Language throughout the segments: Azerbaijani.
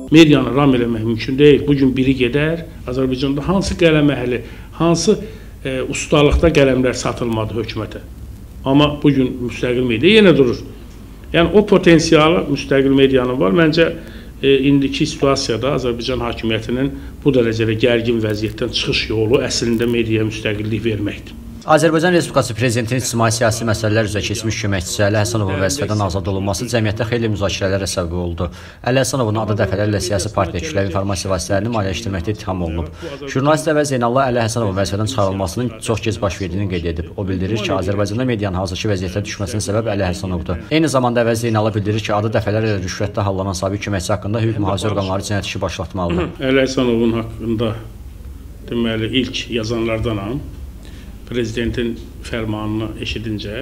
medianı ram eləmək mümkün deyil. Bugün biri gedər, Azərbaycanda hansı qələm əhli, hansı ustalıqda qələmlər satılmadı hökumətə. Amma bugün müstəqil media yenə durur. Yəni o potensialı müstəqil medianın var. Məncə indiki situasiyada Azərbaycan hakimiyyətinin bu dərəcədə gərgin vəziyyətdən çıxış yolu əslində mediaya müstəqillik verməkdir. Azərbaycan Respublikası Prezidentinin ictimai-siyasi məsələlər üzrə keçmiş köməkçisi Əli Həsənovun vəzifədən azad olunması cəmiyyətdə xeyli müzakirələrə səbəb oldu. Əli Həsənovun adı dəfələrlə siyasi partiya kütləvi informasiya vasitələrini maliyyələşdirməkdə ittiham olunub. Jurnalist Əvəz Zeynallı Əli Həsənovun vəzifədən çıxarılmasının çox gec baş verdiyini qeyd edib. O bildirir ki, Azərbaycanda medianın hazırki vəziyyətə düşməsinin səbəb Əli Həsənovdur. Eyni zamanda Əvəz Zeynallı bildirir ki, adı dəfələrlə rüşvətdə hallanan sabiq köməkçi haqqında hüquq mühafizə orqanları cinayət işi başlatmalıdır. Əli Həsənovun haqqında deməli ilk yazanlardanam. Prezidentin fərmanını eşidincə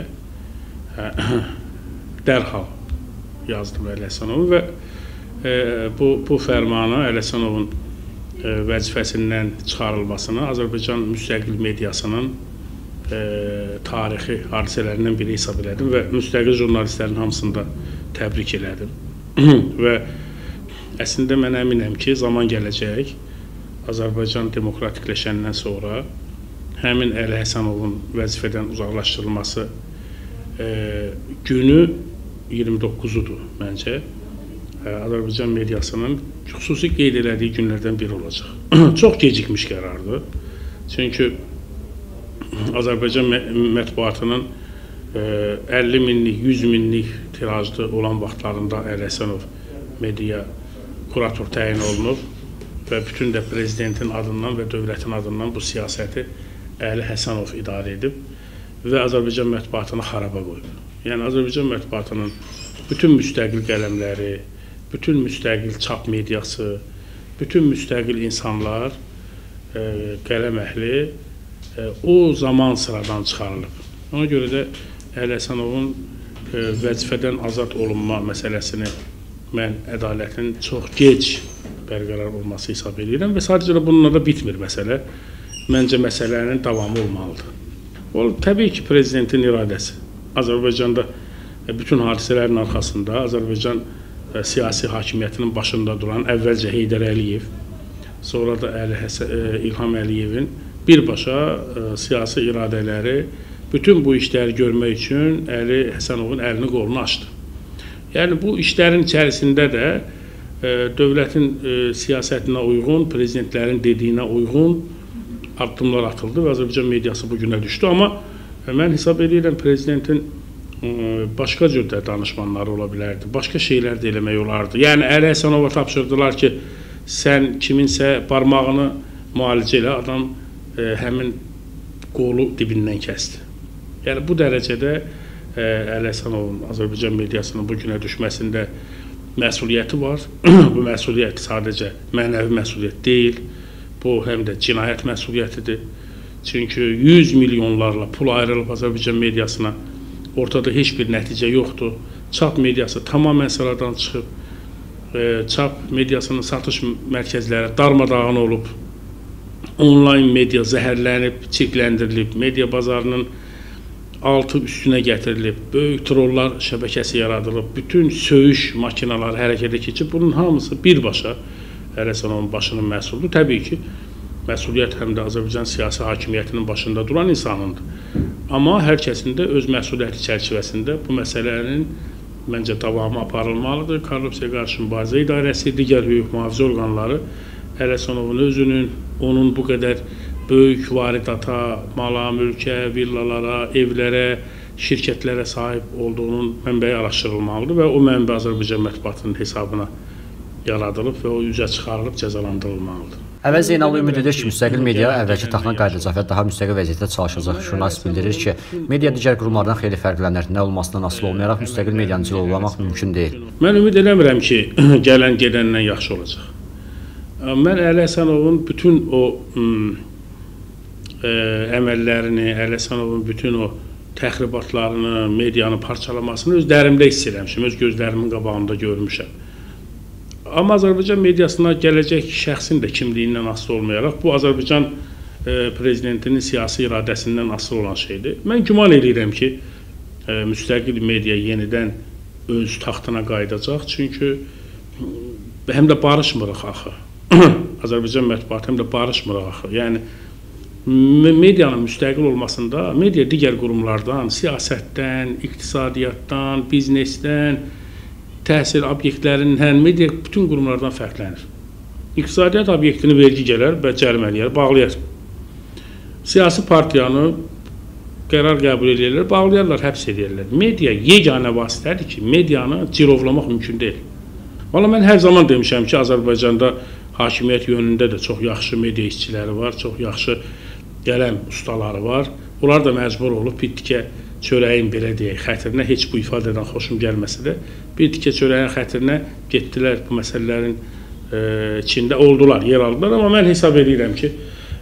dərhal yazdım Əli Həsənovu və bu fərmanı Əli Həsənovun vəzifəsindən çıxarılmasını Azərbaycan müstəqil mediasının tarixi hadisələrindən biri hesab elədim və müstəqil jurnalistlərin hamısını da təbrik elədim. Və əslində mən əminəm ki, zaman gələcək, Azərbaycan demokratikləşəndən sonra həmin Əli Həsənovun vəzifədən uzaqlaşdırılması günü 29-udur məncə. Azərbaycan mediasının xüsusi qeyd elədiyi günlərdən biri olacaq. Çox gecikmiş qərardır. Çünki Azərbaycan mətbuatının 50 minlik, 100 minlik tirajlı olan vaxtlarında Əli Həsənov media kurator təyin olunub və bütün də prezidentin adından və dövlətin adından bu siyasəti Əli Həsənov idarə edib və Azərbaycan mətbuatını xaraba qoyub. Yəni, Azərbaycan mətbuatının bütün müstəqil qələmləri, bütün müstəqil çap mediası, bütün müstəqil insanlar, qələm əhli o zaman sıradan çıxarılıb. Ona görə də Əli Həsənovun vəzifədən azad olunma məsələsini mən ədalətin çox gec bərqərar olması hesab edirəm və sadəcə bununla da bitmir məsələ. Məncə məsələnin davamı olmalıdır. Təbii ki, prezidentin iradəsi. Azərbaycanda bütün hadisələrin arxasında Azərbaycan siyasi hakimiyyətinin başında duran əvvəlcə Heydər Əliyev, sonra da İlham Əliyevin birbaşa siyasi iradələri bütün bu işləri görmək üçün Əli Həsənovun əlini qolunu açdı. Yəni, bu işlərin içərisində də dövlətin siyasətinə uyğun, prezidentlərin dediyinə uyğun addımlar atıldı və Azərbaycan mediası bugünə düşdü. Amma mən hesab edirəm, prezidentin başqa cürdə danışmanları ola bilərdi, başqa şeylər də eləmək olardı. Yəni, Əli Həsənova tapşırdılar ki, sən kiminsə parmağını müalicə elə, adam həmin qolu dibindən kəsdi. Yəni, bu dərəcədə Əli Həsənovun Azərbaycan mediasının bugünə düşməsində məsuliyyəti var. Bu məsuliyyət sadəcə mənəvi məsuliyyət deyil. Bu, həm də cinayət məsuliyyətidir. Çünki 100 milyonlarla pul ayrılıb Azərbaycan mediasına, ortada heç bir nəticə yoxdur. Çap mediası tamamən sıradan çıxıb, çap mediasının satış mərkəzləri darmadağın olub, onlayn media zəhərlənib, çirkləndirilib, media bazarının altı üstünə gətirilib, böyük trollar şəbəkəsi yaradılıb, bütün söyüş makinaları hərəkətə keçib, bunun hamısı birbaşa Əli Həsənovun başının məsulidir. Təbii ki, məsuliyyət həm də Azərbaycan siyasi hakimiyyətinin başında duran insanındır. Amma hər kəsin də öz məsuliyyəti çərçivəsində bu məsələnin məncə davamı aparılmalıdır. Korrupsiya qarşı mübarizə idarəsi, digər hüquq mühafizə orqanları Əli Həsənovun özünün, onun bu qədər böyük varidata, mala, mülkə, villalara, evlərə, şirkətlərə sahib olduğunun mənbəyi araşdırılmalıdır və o mənbə Azərbaycan mətbuatının hesabına yaradılıb və o üzə çıxarılıb cəzalandırılmalıdır. Əvəz Zeynallı ümid edir ki, müstəqil media əvvəlki taxtına qayıdacaq və daha müstəqil vəziyyətdə çalışacaq. Jurnalist bildirir ki, media digər qurumlardan xeyli fərqlənir. Nə olmasından asılı olmayaraq müstəqil medianı cilovlamaq mümkün deyil. Mən ümid eləmirəm ki, gələn gedəndən yaxşı olacaq. Mən Əli Həsənovun bütün o əməllərini, Əli Həsənovun bütün o təxribatlarını, medianı parçalamasını öz dərimdə hiss eləmişim, öz gözlərimin qabağında görmüşəm. Amma Azərbaycan mediasına gələcək şəxsin də kimliyindən asılı olmayaraq, bu Azərbaycan prezidentinin siyasi iradəsindən asılı olan şeydir. Mən güman edirəm ki, müstəqil media yenidən öz taxtına qayıdacaq. Çünki həm də barışmırıq axı. Azərbaycan mətbuatı həm də barışmırıq axı. Yəni medianın müstəqil olmasında media digər qurumlardan, siyasətdən, iqtisadiyyatdan, biznesdən, təhsil obyektlərindən, media bütün qurumlardan fərqlənir. İqtisadiyyat obyektini vergi gələr və cərimələyər, bağlayar. Siyasi partiyanı qərar qəbul edirlər, bağlayarlar, həbs edirlər. Media yeganə vasitədir ki, medianı cirovlamaq mümkün deyil. Valla mən hər zaman demişəm ki, Azərbaycanda hakimiyyət yönündə də çox yaxşı media işçiləri var, çox yaxşı qələm ustaları var. Onlar da məcbur olub bir tikə çörəyin belə deyək, xətrinə, heç bu ifadədən xoşum gəlməsə də, bir tikə çörəyin xətrinə getdilər, bu məsələlərin içində oldular, yer aldılar. Amma mən hesab edirəm ki,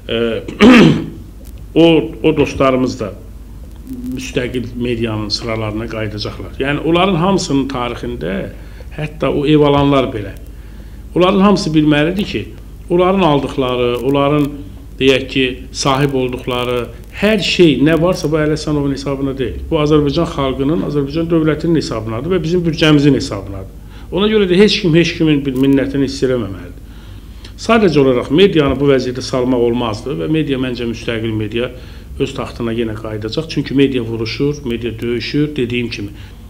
o dostlarımız da müstəqil medianın sıralarına qayıdacaqlar. Yəni, onların hamısının tarixində, hətta o ev alanlar belə, onların hamısı bilməlidir ki, onların aldıqları, onların deyək ki, sahib olduqları hər şey nə varsa bu Əli Həsənovun hesabına deyil. Bu Azərbaycan xalqının, Azərbaycan dövlətinin hesabınadır və bizim büdcəmizin hesabınadır. Ona görə də heç kimin bir minnətini hiss eləməməlidir. Sadəcə olaraq medianı bu vəziyyətə salmaq olmazdı və media məncə müstəqil media öz taxtına yenə qayıdacaq. Çünki media vuruşur, media döyüşür, dediyim kimi.